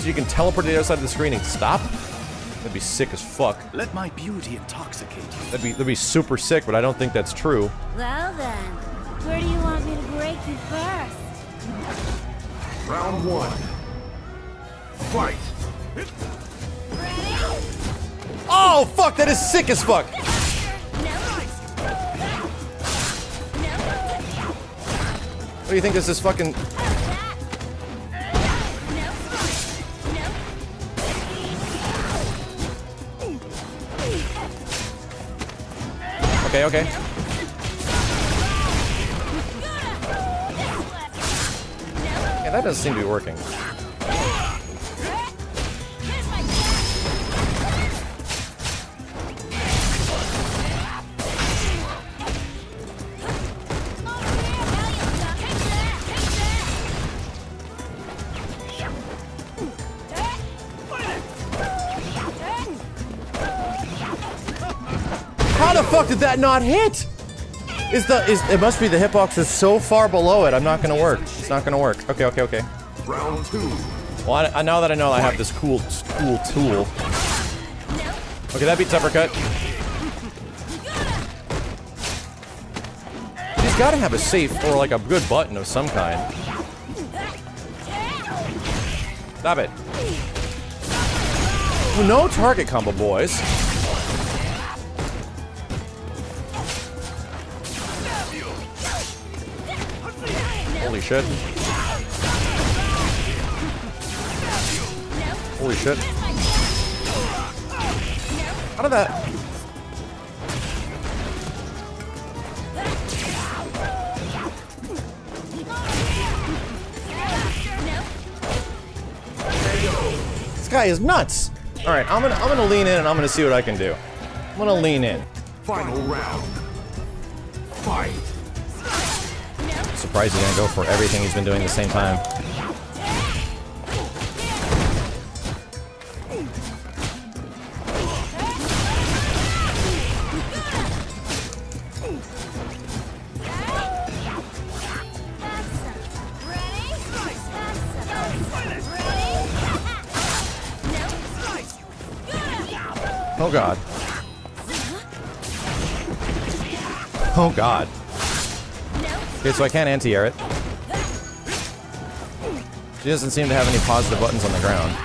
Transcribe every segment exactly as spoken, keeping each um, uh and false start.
so you can teleport to the other side of the screen and stop? That'd be sick as fuck. Let my beauty intoxicate you. That'd be that'd be super sick, but I don't think that's true. Well then, where do you want me to break you first? Round one. Fight. Oh fuck, that is sick as fuck. What do you think this is fucking? Okay, okay. Yeah, that doesn't seem to be working. How the fuck did that not hit? Is the is it must be the hitbox is so far below it. I'm not gonna work. It's not gonna work. Okay, okay, okay. Round two. Well, I, I now that I know I have this cool, cool tool. Okay, that beats uppercut. He's got to have a safe or like a good button of some kind. Stop it. No target combo, boys. Holy shit. Holy shit. How did that... This guy is nuts. All right, I'm gonna I'm gonna lean in and I'm gonna see what I can do. I'm gonna lean in. Final round. Fight. Surprised he's gonna go for everything he's been doing at the same time. Oh god. Oh god. Okay, so I can't anti-air it. She doesn't seem to have any positive buttons on the ground.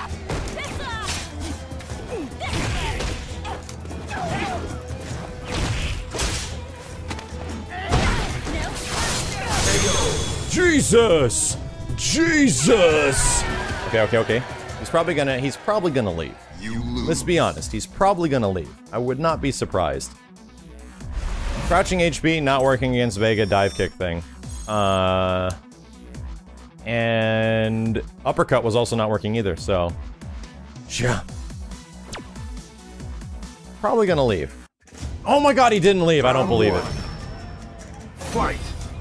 Jesus! Jesus! Okay, okay, okay. He's probably gonna, he's probably gonna leave. You lose. Let's be honest, he's probably gonna leave. I would not be surprised. Crouching H B, not working against Vega dive kick thing. Uh, and uppercut was also not working either, so... Yeah. Probably gonna leave. Oh my god, he didn't leave, I don't believe it. Fight.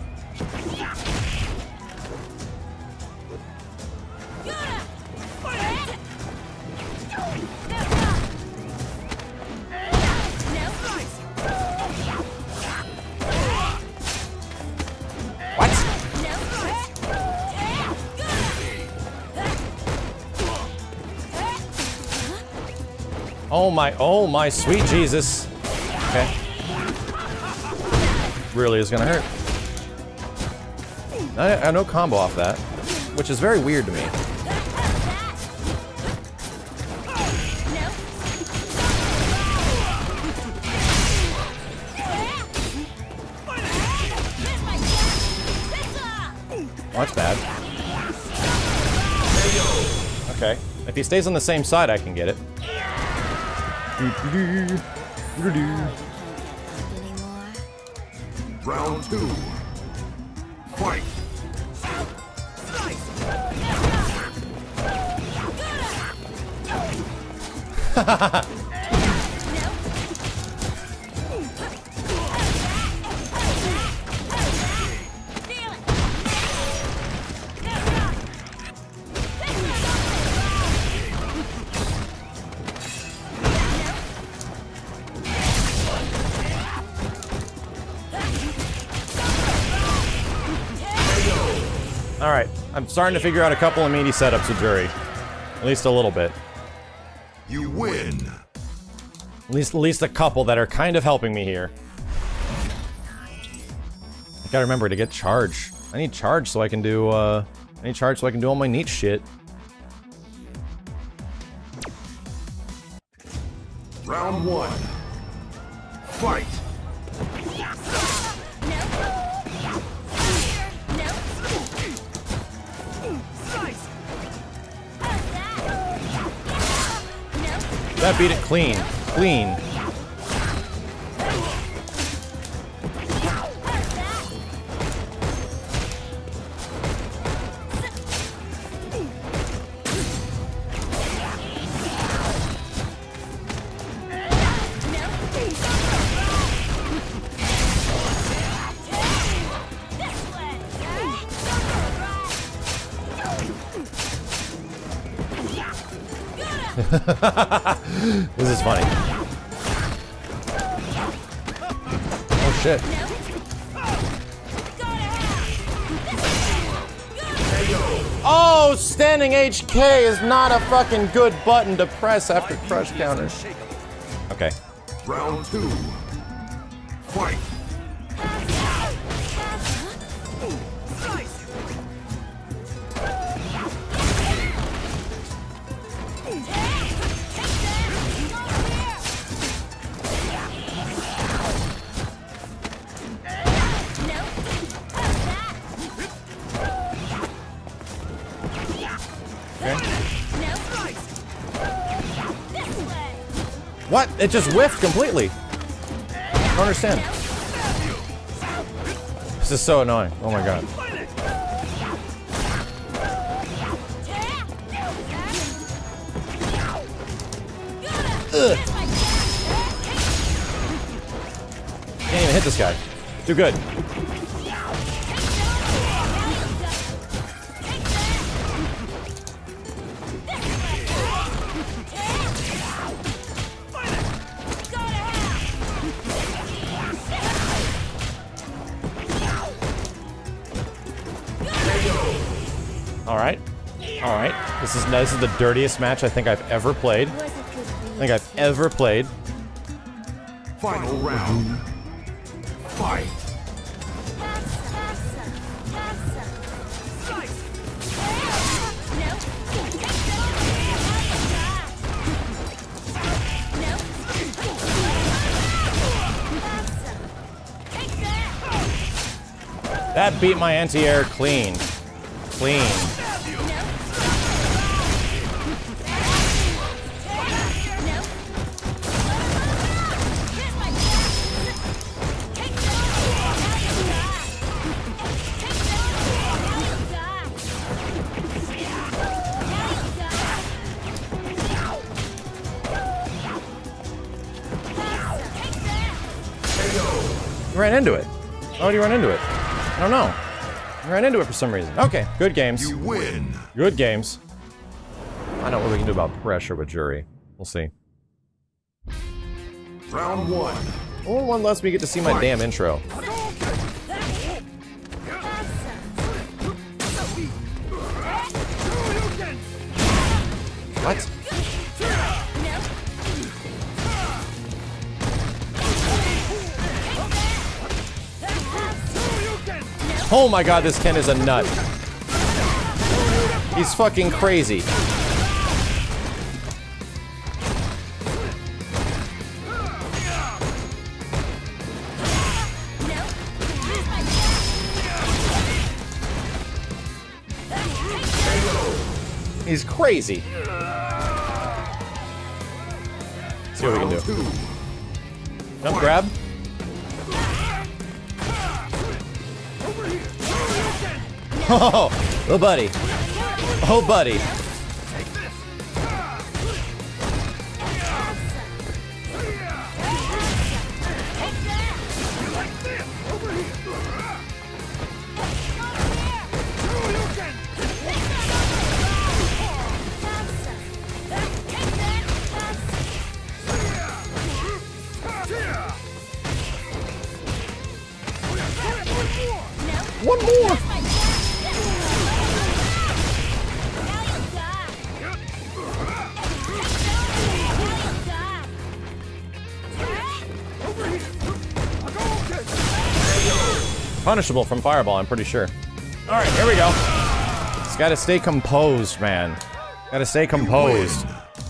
Oh my, oh my sweet Jesus. Okay. Really is gonna hurt. I, I no combo off that, which is very weird to me. Well, that's bad. Okay. If he stays on the same side, I can get it. Round two. Fight. Alright, I'm starting to figure out a couple of meaty setups with Juri. At least a little bit. You win. At least, at least a couple that are kind of helping me here. I gotta remember to get charge. I need charge so I can do, uh... I need charge so I can do all my neat shit. Round one. Fight. That beat it clean. Clean. This is funny. Oh shit. Oh, standing H K is not a fucking good button to press after crush counter. Okay. Round two. Fight. What? It just whiffed completely. I don't understand. This is so annoying. Oh my god. Ugh. Can't even hit this guy. Too good. Alright. Alright. This is this is the dirtiest match I think I've ever played. I think I've ever played. Final round. Fight. That beat my anti-air clean. Clean. You ran into it. Why would you run into it? I don't know. You ran into it for some reason. Okay, good games. You win. Good games. I know what we can do about pressure with Jury. We'll see. Round one. Only one lets me get to see my damn intro. What? Oh my god, this Ken is a nut. He's fucking crazy. He's crazy. See what we can do. Jump grab. Oh, oh, buddy. Oh, buddy. One more. Punishable from Fireball, I'm pretty sure. Alright, here we go. Just gotta stay composed, man. Gotta stay composed.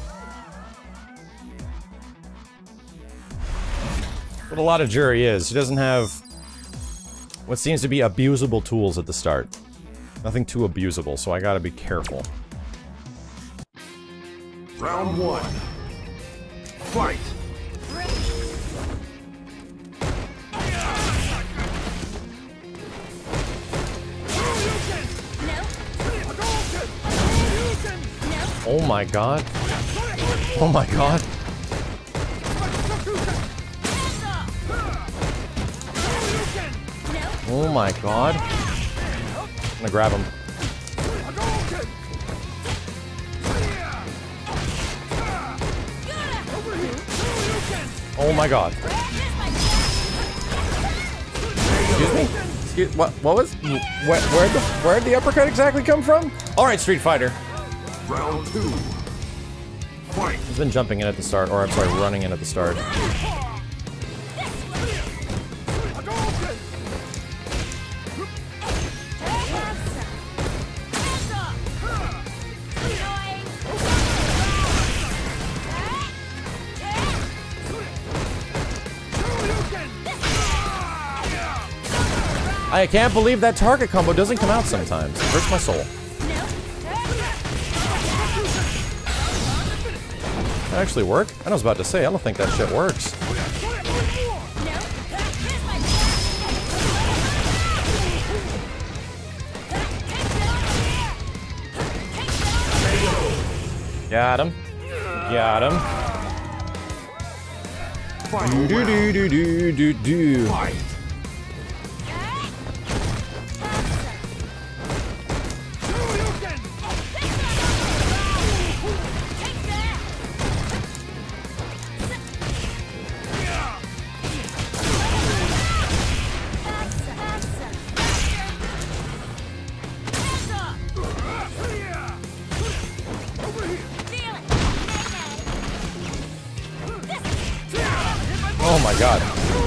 What a lot of Jury is. He doesn't have what seems to be abusable tools at the start. Nothing too abusable, so I gotta be careful. Round one. Fight. Oh my god. Oh my god. Oh my god. I'm gonna grab him. Oh my god. Excuse me? Excuse, what, what was? Where, where'd the, where'd the uppercut exactly come from? Alright, Street Fighter. Round two. Fight. He's been jumping in at the start, or I'm sorry, running in at the start. I can't believe that target combo doesn't come out sometimes. It hurts my soul. That actually work? I was about to say, I don't think that shit works. Got him. Got him. Do do do do do do do. Oh my god.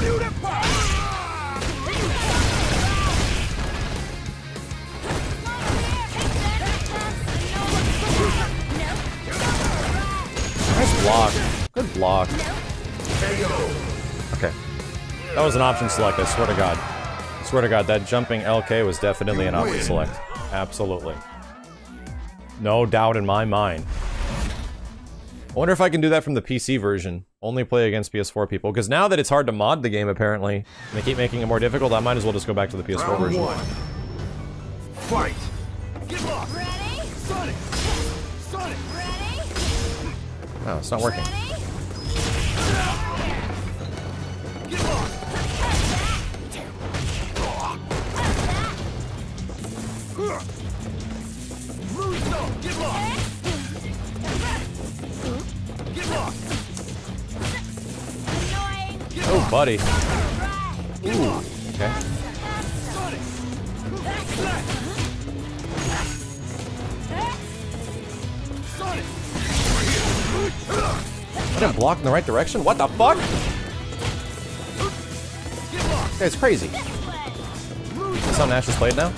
Nice block. Good block. Okay. That was an option select, I swear to god. I swear to god, that jumping L K was definitely an option select. Absolutely. No doubt in my mind. I wonder if I can do that from the P C version. Only play against P S four people. Because now that it's hard to mod the game, apparently, and they keep making it more difficult, I might as well just go back to the P S four Round version. one. Fight. Get locked. Ready? Sonic. Sonic. Ready? No, it's not working. Get locked. Get locked. Get locked. Oh, buddy. Ooh. Okay. I didn't block in the right direction? What the fuck? This guy's crazy. That's how Nash is played now?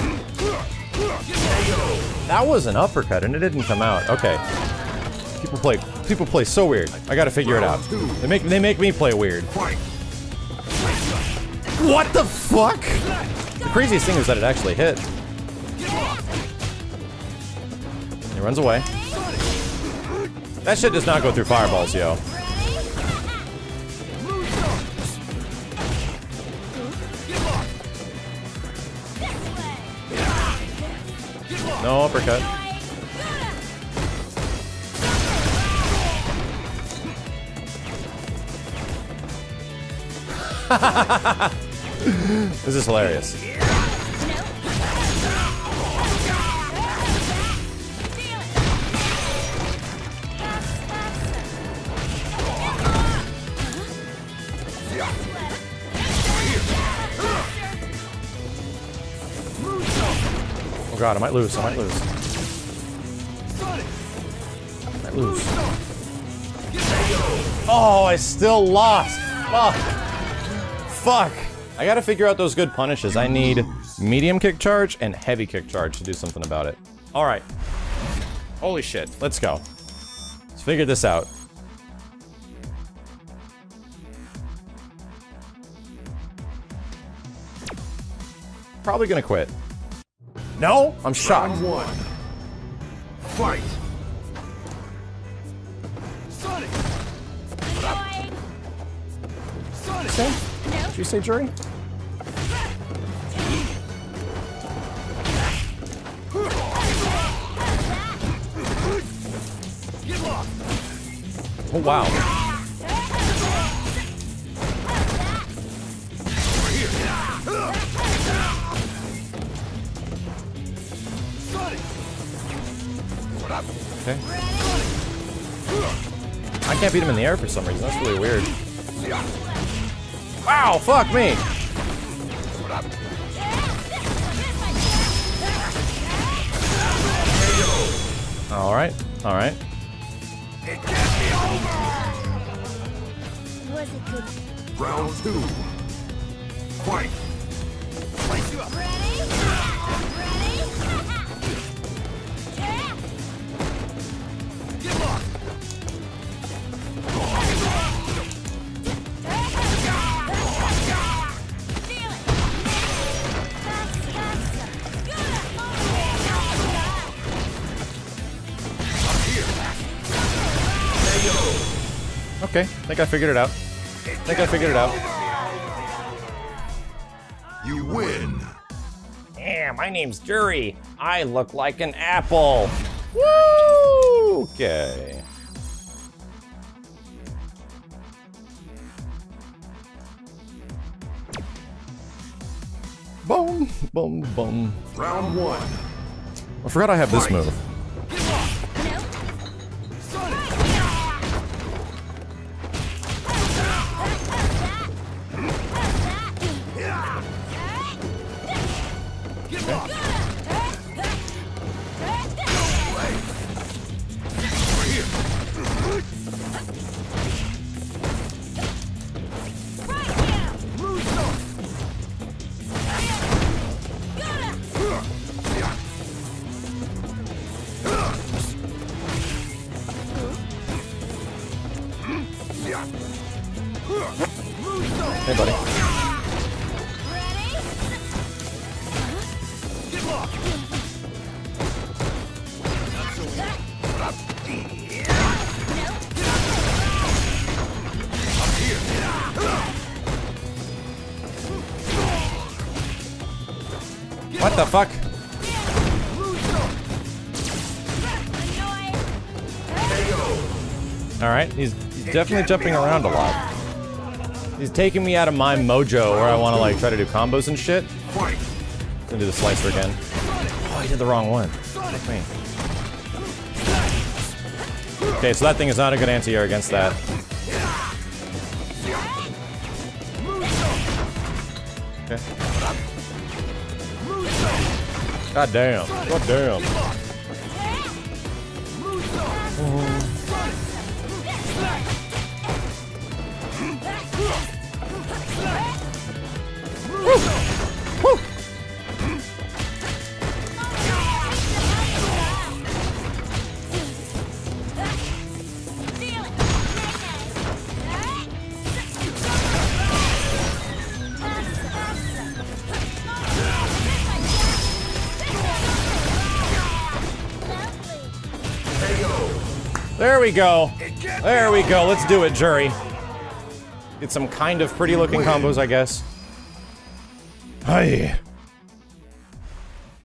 That was an uppercut and it didn't come out. Okay. People play people play so weird. I gotta figure it out. They make they make me play weird. What the fuck? The craziest thing is that it actually hit. He runs away. That shit does not go through fireballs, yo. No uppercut. This is hilarious. Oh god, I might lose, I might lose. I might lose. Oh, I still lost! Fuck! Fuck! I gotta figure out those good punishes. I need medium kick charge and heavy kick charge to do something about it. Alright. Holy shit. Let's go. Let's figure this out. Probably gonna quit. No? I'm shocked. Round one. Fight. Sonic! Annoying. Sonic! Say? Did you say jury? Get lost! Oh wow. Sonic! Okay. I can't beat him in the air for some reason. That's really weird. Wow, fuck me! Alright, alright. Was it good? Round two. Fight. Place you up! Ready? Ready? Get lost! Okay, I think I figured it out. I think I figured it out. You win. Yeah, my name's Jury. I look like an apple. Woo! Okay. Boom, boom, boom. Round one. I forgot I have this move. Hey, buddy. What the fuck? Alright, he's, he's definitely jumping around a lot. He's taking me out of my mojo where I want to like try to do combos and shit. Fight. Gonna do the slicer again. Oh, I did the wrong one. Fuck me. Okay, so that thing is not a good anti-air against that. Okay. God damn. God damn. Woo. There we go. There we go. Let's do it, Jury. Get some kind of pretty looking combos, I guess. Hi.